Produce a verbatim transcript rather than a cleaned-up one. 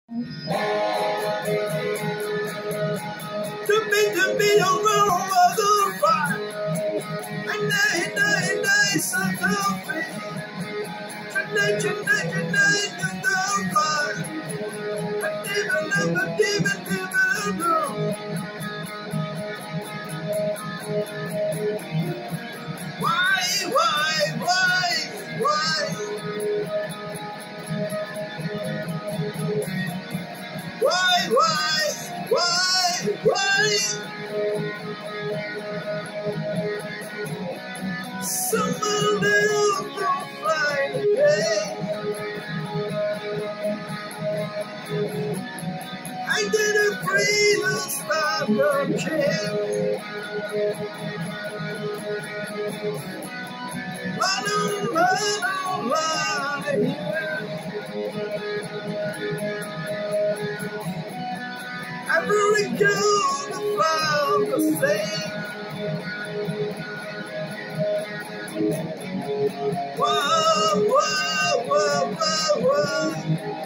To be, to be a world of the fire. And I, and I, and I, so free. Tonight, tonight, tonight, you go fire. I never, never, never, never know. Why, why, why, why? Why, why, why, why? Someone else don't find a day. I didn't breathe and stop the change. Run on, run on, run. Every girl found the same. Whoa, whoa, whoa, whoa, whoa.